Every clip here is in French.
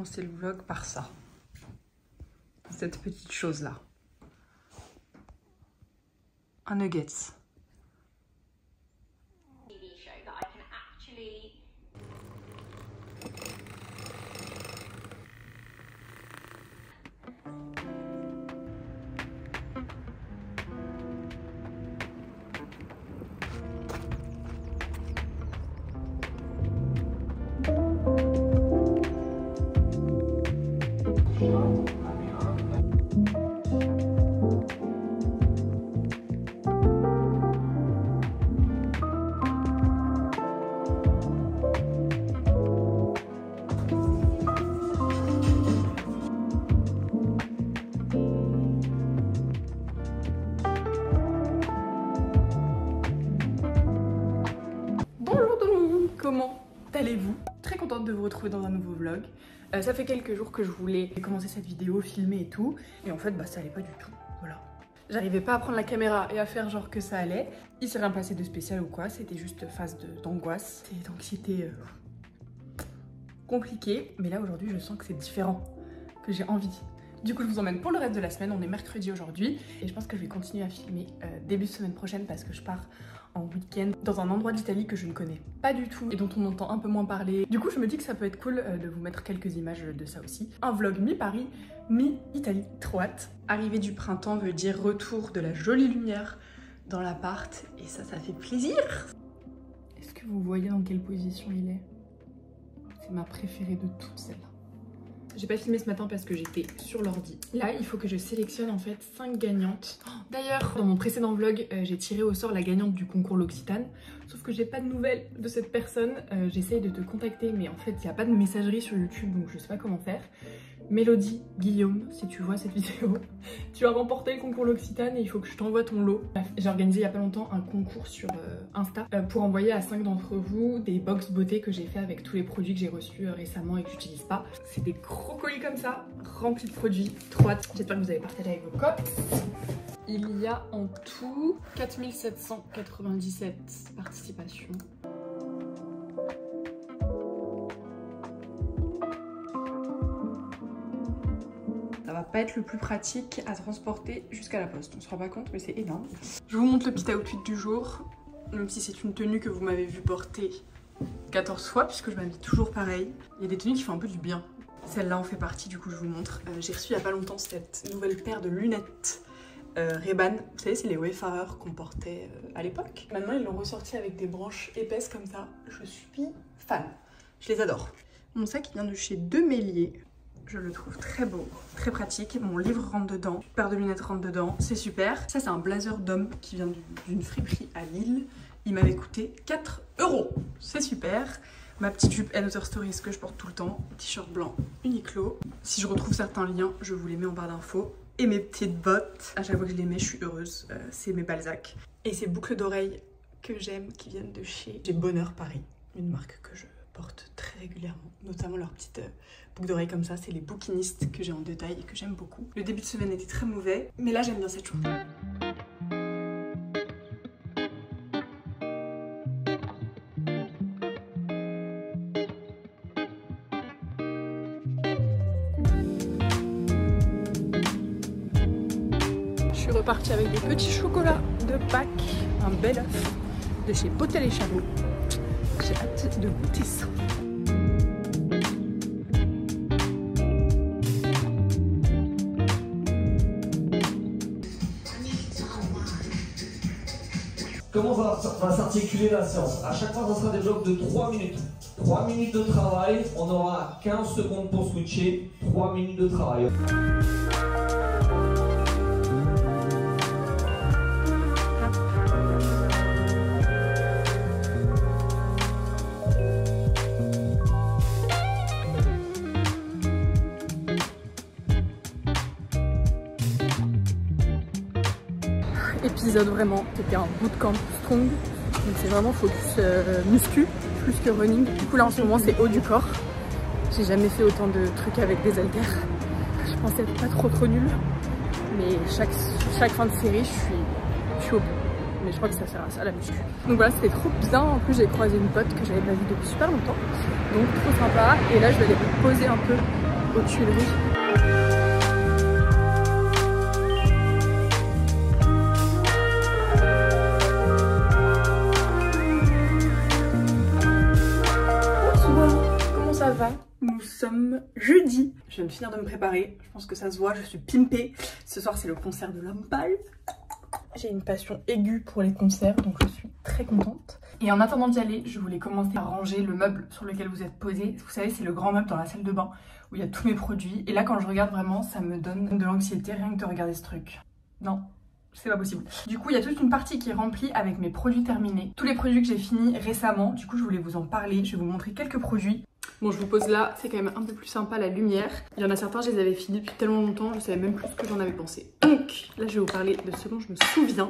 commencer le vlog par ça. Cette petite chose-là. Un nuggets. Comment allez-vous? Très contente de vous retrouver dans un nouveau vlog. Ça fait quelques jours que je voulais commencer cette vidéo, filmer et tout. Et en fait, ça allait pas du tout. Voilà. J'arrivais pas à prendre la caméra et à faire genre que ça allait. Il s'est rien passé de spécial ou quoi. C'était juste phase d'angoisse. C'est d'anxiété compliquée. Mais là, aujourd'hui, je sens que c'est différent. Que j'ai envie. Du coup, je vous emmène pour le reste de la semaine. On est mercredi aujourd'hui. Et je pense que je vais continuer à filmer début de semaine prochaine parce que je pars en week-end dans un endroit d'Italie que je ne connais pas du tout et dont on entend un peu moins parler. Du coup, je me dis que ça peut être cool de vous mettre quelques images de ça aussi. Un vlog mi-Paris, mi-Italie. Trop hâte. Arrivée du printemps veut dire retour de la jolie lumière dans l'appart et ça fait plaisir. Est-ce que vous voyez dans quelle position il est? C'est ma préférée de toutes celles-là. J'ai pas filmé ce matin parce que j'étais sur l'ordi. Là, il faut que je sélectionne en fait 5 gagnantes. D'ailleurs, dans mon précédent vlog, j'ai tiré au sort la gagnante du concours L'Occitane. Sauf que j'ai pas de nouvelles de cette personne. J'essaye de te contacter, mais en fait, il n'y a pas de messagerie sur YouTube, donc je sais pas comment faire. Mélodie, Guillaume, si tu vois cette vidéo, tu as remporté le concours L'Occitane et il faut que je t'envoie ton lot. J'ai organisé il y a pas longtemps un concours sur Insta pour envoyer à 5 d'entre vous des box beauté que j'ai fait avec tous les produits que j'ai reçus récemment et que j'utilise pas. C'est des gros colis comme ça, remplis de produits, trop hâte. J'espère que vous avez partagé avec vos cops. Il y a en tout 4797 participations. Ça va pas être le plus pratique à transporter jusqu'à la poste, on se rend pas compte mais c'est énorme. Je vous montre le petit outfit du jour, même si c'est une tenue que vous m'avez vu porter 14 fois puisque je m'habille toujours pareil. Il y a des tenues qui font un peu du bien. Celle-là en fait partie, du coup je vous montre. J'ai reçu il y a pas longtemps cette nouvelle paire de lunettes Ray-Ban. Vous savez, c'est les Wayfarers qu'on portait à l'époque. Maintenant ils l'ont ressorti avec des branches épaisses comme ça. Je suis fan, je les adore. Mon sac il vient de chez Demélier. Je le trouve très beau, très pratique. Mon livre rentre dedans, une paire de lunettes rentre dedans, c'est super. Ça, c'est un blazer d'homme qui vient d'une friperie à Lille. Il m'avait coûté 4 €. C'est super. Ma petite jupe Another Stories que je porte tout le temps. T-shirt blanc Uniqlo. Si je retrouve certains liens, je vous les mets en barre d'infos. Et mes petites bottes. À chaque fois que je les mets, je suis heureuse. C'est mes Balzac. Et ces boucles d'oreilles que j'aime, qui viennent de chez Bonheur Paris. Une marque que je porte très régulièrement, notamment leurs petites boucles d'oreilles comme ça, c'est les bouquinistes que j'ai en détail et que j'aime beaucoup. Le début de semaine était très mauvais, mais là j'aime bien cette journée. Je suis repartie avec des petits chocolats de Pâques, un bel œuf de chez Potel et Chabot. J'ai hâte de goûter ça. Comment va s'articuler la séance? À chaque fois, ça sera des blocs de 3 minutes. 3 minutes de travail, on aura 15 secondes pour switcher. 3 minutes de travail. Épisode vraiment, c'était un bootcamp strong, donc c'est vraiment focus muscu plus que running. Du coup là en ce moment c'est haut du corps. J'ai jamais fait autant de trucs avec des haltères. Je pensais être pas trop nulle, mais chaque fin de série je suis au bout. Mais je crois que ça sert à ça la muscu. Donc voilà, c'était trop bien. En plus j'ai croisé une pote que j'avais pas vue depuis super longtemps, donc trop sympa. Et là je vais aller me poser un peu aux Tuileries. Comment ça va? Nous sommes jeudi. Je viens de finir de me préparer. Je pense que ça se voit, je suis pimpée. Ce soir, c'est le concert de l'Homme Pâle. J'ai une passion aiguë pour les concerts, donc je suis très contente. Et en attendant d'y aller, je voulais commencer à ranger le meuble sur lequel vous êtes posé. Vous savez, c'est le grand meuble dans la salle de bain où il y a tous mes produits. Et là, quand je regarde vraiment, ça me donne de l'anxiété rien que de regarder ce truc. Non, c'est pas possible. Du coup, il y a toute une partie qui est remplie avec mes produits terminés. Tous les produits que j'ai finis récemment. Du coup, je voulais vous en parler. Je vais vous montrer quelques produits. Bon, je vous pose là, c'est quand même un peu plus sympa la lumière. Il y en a certains, je les avais finis depuis tellement longtemps, je savais même plus ce que j'en avais pensé. Donc, là, je vais vous parler de ce dont je me souviens.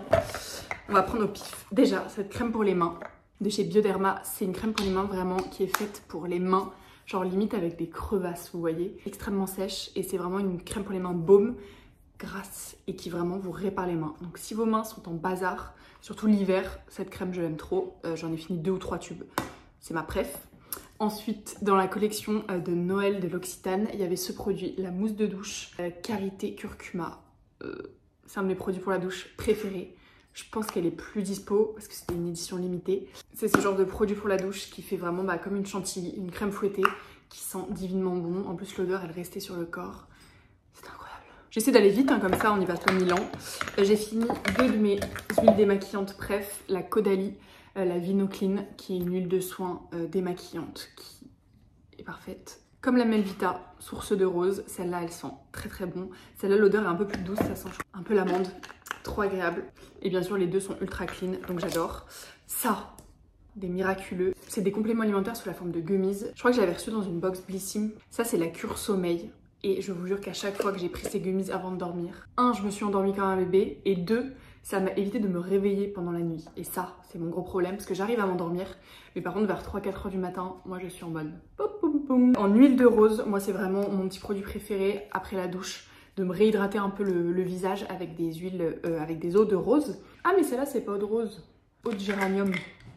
On va prendre au pif. Déjà, cette crème pour les mains de chez Bioderma, c'est une crème pour les mains vraiment qui est faite pour les mains, genre limite avec des crevasses, vous voyez. Extrêmement sèche et c'est vraiment une crème pour les mains baume, grasse et qui vraiment vous répare les mains. Donc, si vos mains sont en bazar, surtout l'hiver, cette crème, je l'aime trop. J'en ai fini 2 ou 3 tubes. C'est ma préf. Ensuite, dans la collection de Noël de l'Occitane, il y avait ce produit, la mousse de douche Karité Curcuma. C'est un de mes produits pour la douche préférés. Je pense qu'elle est plus dispo parce que c'était une édition limitée. C'est ce genre de produit pour la douche qui fait vraiment comme une chantilly, une crème fouettée qui sent divinement bon. En plus, l'odeur, elle restait sur le corps. C'est incroyable. J'essaie d'aller vite, comme ça, on y passe pas 1000 ans. J'ai fini 2 de mes huiles démaquillantes préf, la Caudalie. La Vinoclean qui est une huile de soin démaquillante qui est parfaite. Comme la Melvita, source de rose, celle-là elle sent très très bon. Celle-là l'odeur est un peu plus douce, ça sent un peu l'amande, trop agréable. Et bien sûr les deux sont ultra clean, donc j'adore. Ça, des miraculeux, c'est des compléments alimentaires sous la forme de gummies. Je crois que j'avais reçu dans une box Blissim. Ça c'est la cure sommeil. Et je vous jure qu'à chaque fois que j'ai pris ces gummies avant de dormir, 1, je me suis endormie comme un bébé, et 2, ça m'a évité de me réveiller pendant la nuit. Et ça, c'est mon gros problème, parce que j'arrive à m'endormir, mais par contre vers 3-4 heures du matin, moi je suis en mode pom pom pom. En huile de rose, moi c'est vraiment mon petit produit préféré après la douche, de me réhydrater un peu le visage avec des huiles, avec des eaux de rose. Ah mais celle-là c'est pas eau de rose, eau de géranium.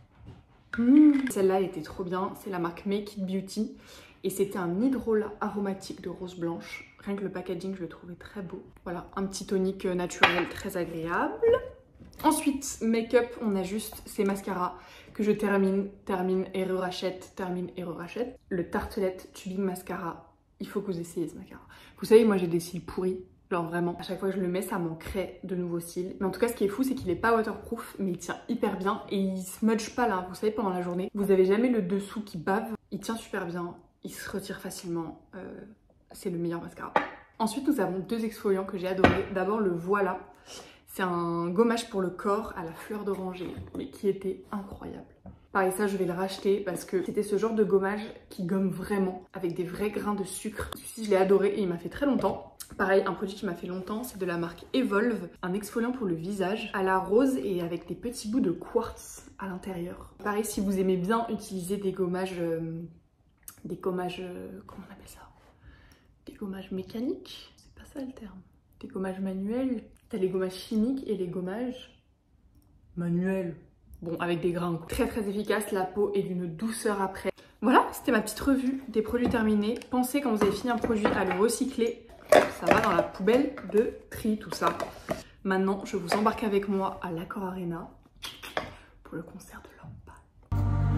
Celle-là elle était trop bien, c'est la marque Make It Beauty. Et c'était un hydrolat aromatique de rose blanche. Rien que le packaging, je le trouvais très beau. Voilà, un petit tonique naturel très agréable. Ensuite, make-up, on a juste ces mascaras que je termine et re-rachète, termine et re-rachète. Le Tartelette Tubing Mascara. Il faut que vous essayiez ce mascara. Vous savez, moi j'ai des cils pourris. Genre vraiment, à chaque fois que je le mets, ça m'en crée de nouveaux cils. Mais en tout cas, ce qui est fou, c'est qu'il est pas waterproof, mais il tient hyper bien. Et il smudge pas là, vous savez, pendant la journée. Vous avez jamais le dessous qui bave. Il tient super bien. Il se retire facilement, c'est le meilleur mascara. Ensuite, nous avons 2 exfoliants que j'ai adorés. D'abord, le Voilà. C'est un gommage pour le corps à la fleur d'oranger, mais qui était incroyable. Pareil, ça, je vais le racheter parce que c'était ce genre de gommage qui gomme vraiment, avec des vrais grains de sucre. Celui-ci, je l'ai adoré et il m'a fait très longtemps. Pareil, un produit qui m'a fait longtemps, c'est de la marque Evolve. Un exfoliant pour le visage à la rose et avec des petits bouts de quartz à l'intérieur. Pareil, si vous aimez bien utiliser des gommages... comment on appelle ça? Des gommages mécaniques? C'est pas ça le terme. Des gommages manuels. T'as les gommages chimiques et les gommages manuels. Bon, avec des grains. Très très efficace, la peau est d'une douceur après. Voilà, c'était ma petite revue des produits terminés. Pensez quand vous avez fini un produit à le recycler. Ça va dans la poubelle de tri, tout ça. Maintenant, je vous embarque avec moi à l'Accor Arena pour le concert de l'Homme Pâle.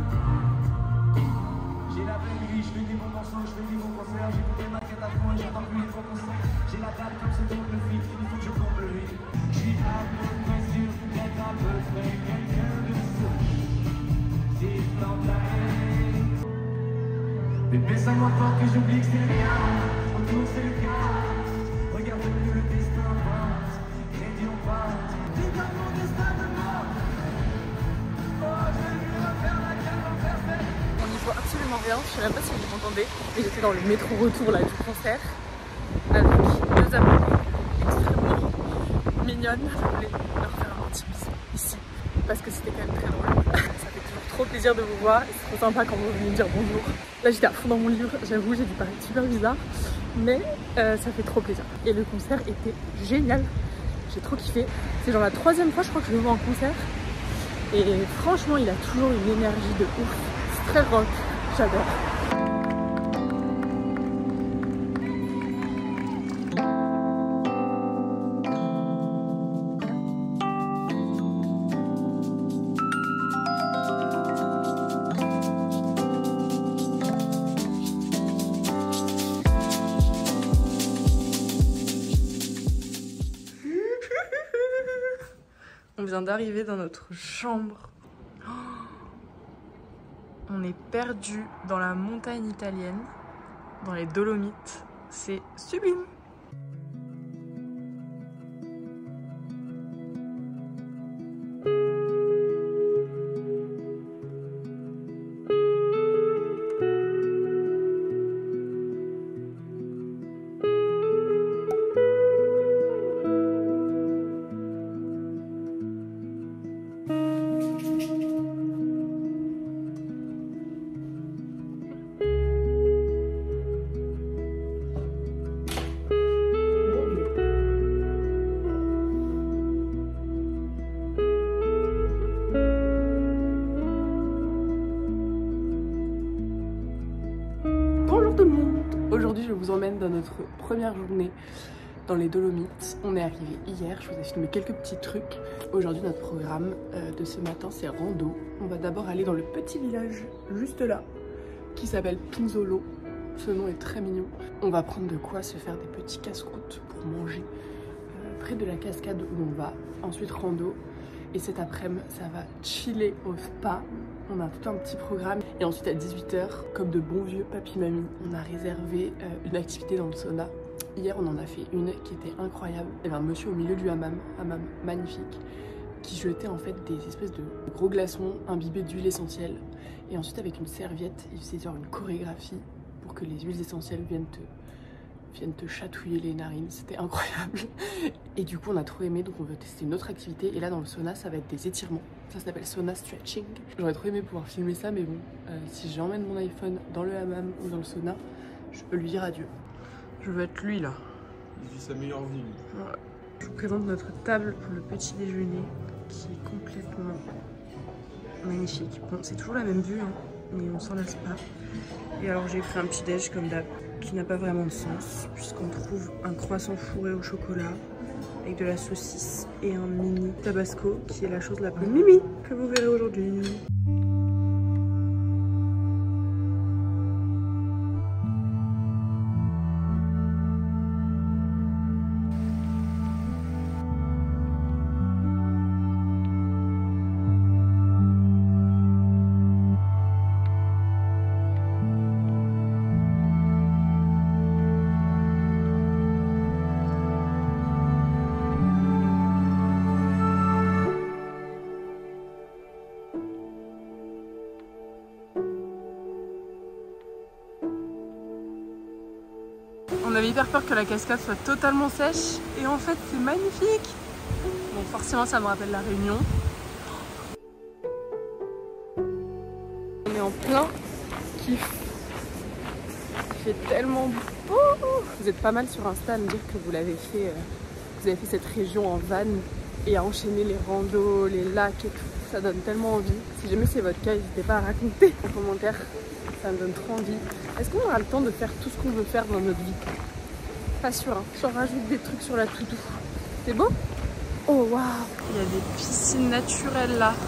J'ai la belle vie, je fais des bons morceaux, je fais des bons concerts, j'ai des maquettes à fond et j'entends plus les gros concerts. J'ai la dalle comme c'est tout le vide, il faut que je comble le vide. Je suis à peu près sûr d'être à peu près quelqu'un de sûr. C'est l'entraîne. Bébé, ça m'entend que j'oublie que c'est rien, autour c'est le cas. Regarde que le destin passe, crédit on passe. Dis pas mon destin de mort. Oh, je vais lui refaire la carte en perfect. On n'y voit absolument rien, je sais même pas si vous m'entendez, mais j'étais dans le métro retour là du concert avec 2 abonnés extrêmement mignonnes. Je voulais leur faire un petit bisou ici parce que c'était quand même très drôle. Ça fait toujours trop plaisir de vous voir et c'est trop sympa quand vous venez me dire bonjour. Là j'étais à fond dans mon livre, j'avoue j'ai dû paraître super bizarre, mais ça fait trop plaisir. Et le concert était génial, j'ai trop kiffé. C'est genre la 3e fois je crois que je le vois en concert et franchement il a toujours une énergie de ouf. Très rock, j'adore. On vient d'arriver dans notre chambre. Oh, on est perdu dans la montagne italienne, dans les Dolomites. C'est sublime. Aujourd'hui, je vous emmène dans notre première journée dans les Dolomites. On est arrivé hier, je vous ai filmé quelques petits trucs. Aujourd'hui, notre programme de ce matin, c'est rando. On va d'abord aller dans le petit village juste là, qui s'appelle Pinzolo. Ce nom est très mignon. On va prendre de quoi se faire des petits casse-croûtes pour manger près de la cascade où on va. Ensuite, rando. Et cet après-midi, ça va chiller au spa. On a tout un petit programme. Et ensuite à 18 h, comme de bons vieux papy-mamie, on a réservé une activité dans le sauna. Hier, on en a fait une qui était incroyable. Il y avait un monsieur au milieu du hammam magnifique, qui jetait en fait des espèces de gros glaçons imbibés d'huile essentielle. Et ensuite, avec une serviette, il faisait genre une chorégraphie pour que les huiles essentielles viennent te chatouiller les narines. C'était incroyable. Et du coup, on a trop aimé, donc on veut tester une autre activité. Et là, dans le sauna, ça va être des étirements. Ça s'appelle sauna stretching. J'aurais trop aimé pouvoir filmer ça, mais bon, si j'emmène mon iPhone dans le hammam ou dans le sauna, je peux lui dire adieu. Je veux être lui là. Il vit sa meilleure vie. Voilà. Je vous présente notre table pour le petit déjeuner qui est complètement magnifique. Bon, c'est toujours la même vue, hein, mais on s'en lasse pas. Et alors j'ai pris un petit déj comme d'hab, qui n'a pas vraiment de sens, puisqu'on trouve un croissant fourré au chocolat avec de la saucisse et un mini tabasco, qui est la chose la plus mimi que vous verrez aujourd'hui. On avait hyper peur que la cascade soit totalement sèche et en fait c'est magnifique. Bon, forcément ça me rappelle la Réunion. On est en plein kiff. Il fait tellement beau. Vous êtes pas mal sur Insta à me dire que vous avez fait cette région en van et à enchaîner les randos, les lacs et tout. Ça donne tellement envie. Si jamais c'est votre cas, n'hésitez pas à raconter en commentaire. Ça me donne trop envie. Est-ce qu'on aura le temps de faire tout ce qu'on veut faire dans notre vie? Pas sûr, hein. J'en rajoute des trucs sur la to-do. C'est beau? Oh waouh! Il y a des piscines naturelles là.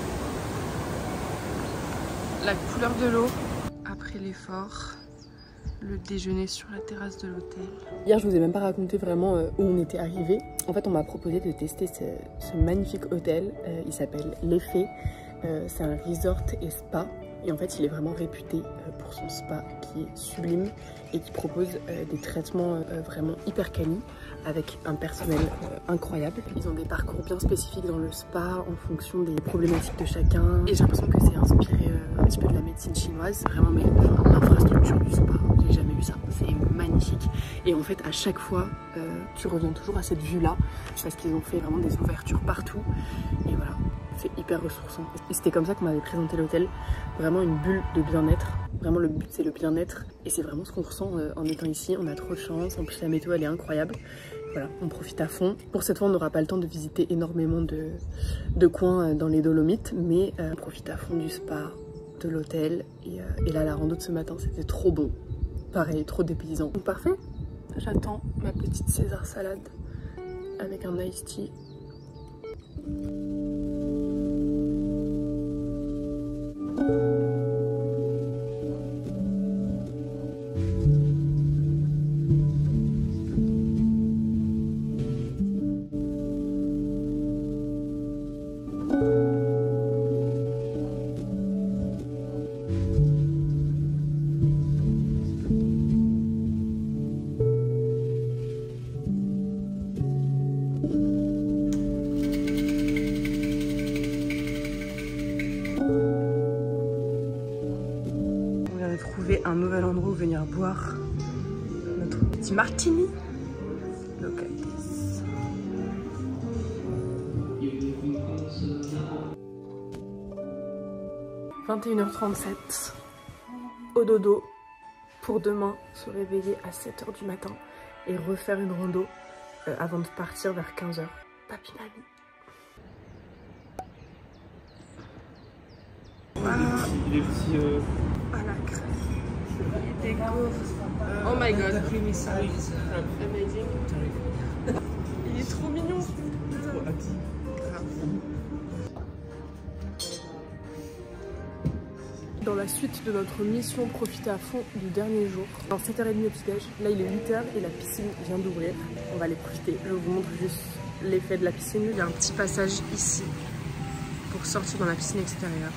La couleur de l'eau. Après l'effort, le déjeuner sur la terrasse de l'hôtel. Hier, je vous ai même pas raconté vraiment où on était arrivé. En fait, on m'a proposé de tester ce magnifique hôtel. Il s'appelle L'Effet. C'est un resort et spa. Et en fait, il est vraiment réputé pour son spa qui est sublime et qui propose des traitements vraiment hyper quali avec un personnel incroyable. Ils ont des parcours bien spécifiques dans le spa en fonction des problématiques de chacun. Et j'ai l'impression que c'est inspiré un petit peu de la médecine chinoise. Vraiment, mais l'infrastructure du spa, j'ai jamais vu ça. C'est magnifique. Et en fait, à chaque fois, tu reviens toujours à cette vue-là parce qu'ils ont fait vraiment des ouvertures partout. Et voilà. C'est hyper ressourçant. Et c'était comme ça qu'on m'avait présenté l'hôtel. Vraiment une bulle de bien-être. Vraiment le but c'est le bien-être. Et c'est vraiment ce qu'on ressent en étant ici. On a trop de chance. En plus la météo elle est incroyable. Voilà, on profite à fond. Pour cette fois on n'aura pas le temps de visiter énormément de coins dans les Dolomites. Mais on profite à fond du spa, de l'hôtel. Et là la rando de ce matin c'était trop bon. Pareil, trop dépaysant. Donc parfait. J'attends ma petite César salade avec un iced tea. trouvé un nouvel endroit où venir boire notre petit martini. Look at this. « 21h37, au dodo, pour demain se réveiller à 7h du matin et refaire une rando avant de partir vers 15h. Papi Nami. Voilà. Il est petit. À la crème. Il découvre. Oh my god. Amazing. Il est trop mignon. Trop hâte. Dans la suite de notre mission, profiter à fond du dernier jour. Dans 7h30 au petit-déj, là il est 8h et la piscine vient d'ouvrir. On va aller profiter. Je vous montre juste l'effet de la piscine. Il y a un petit passage ici pour sortir dans la piscine extérieure.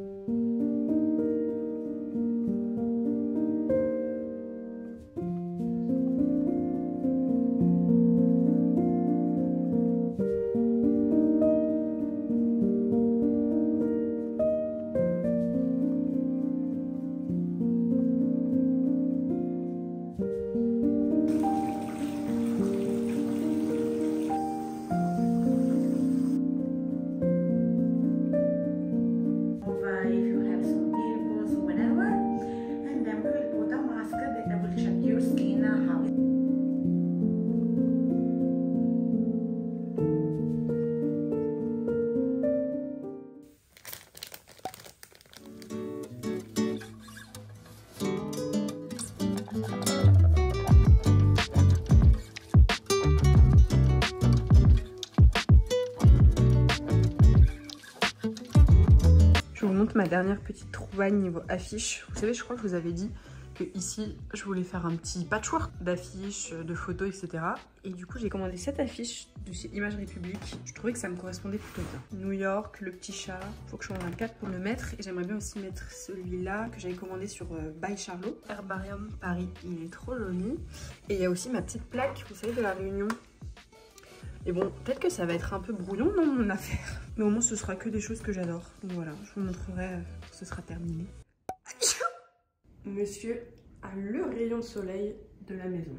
Je vous montre ma dernière petite trouvaille niveau affiche. Vous savez, je crois que je vous avais dit que ici, je voulais faire un petit patchwork d'affiches, de photos, etc. Et du coup, j'ai commandé cette affiche de chez Image République. Je trouvais que ça me correspondait plutôt bien. New York, le petit chat. Faut que je commande un 4 pour le mettre. Et j'aimerais bien aussi mettre celui-là que j'avais commandé sur By Charlot. Herbarium Paris. Il est trop joli. Et il y a aussi ma petite plaque, vous savez, de la Réunion. Et bon, peut-être que ça va être un peu brouillon dans mon affaire. Mais au moins, ce sera que des choses que j'adore. Donc voilà, je vous montrerai quand ce sera terminé. Monsieur a le rayon de soleil de la maison.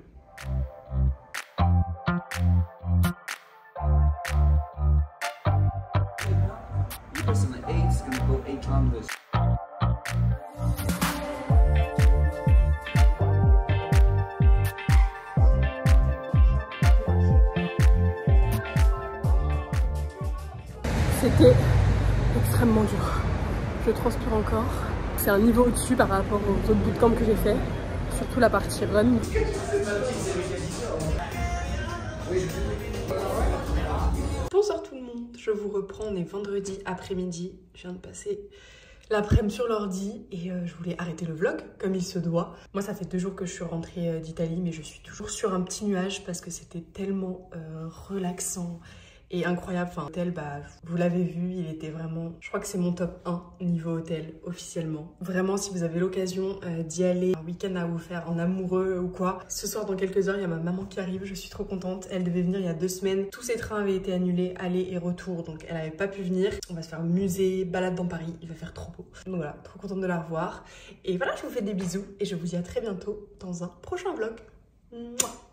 C'était extrêmement dur. Je transpire encore. C'est un niveau au-dessus par rapport aux autres bootcamps que j'ai fait. Surtout la partie run. Bonsoir tout le monde. Je vous reprends. On est vendredi après-midi. Je viens de passer l'après-midi sur l'ordi et je voulais arrêter le vlog comme il se doit. Moi ça fait 2 jours que je suis rentrée d'Italie mais je suis toujours sur un petit nuage parce que c'était tellement relaxant et incroyable. Enfin, l'hôtel, bah, vous l'avez vu, il était vraiment... Je crois que c'est mon top 1 niveau hôtel, officiellement. Vraiment, si vous avez l'occasion d'y aller, un week-end à vous faire en amoureux ou quoi. Ce soir, dans quelques heures, il y a ma maman qui arrive, je suis trop contente. Elle devait venir il y a 2 semaines. Tous ses trains avaient été annulés, aller et retour, donc elle n'avait pas pu venir. On va se faire musée, balade dans Paris, il va faire trop beau. Donc voilà, trop contente de la revoir. Et voilà, je vous fais des bisous et je vous dis à très bientôt dans un prochain vlog. Mouah.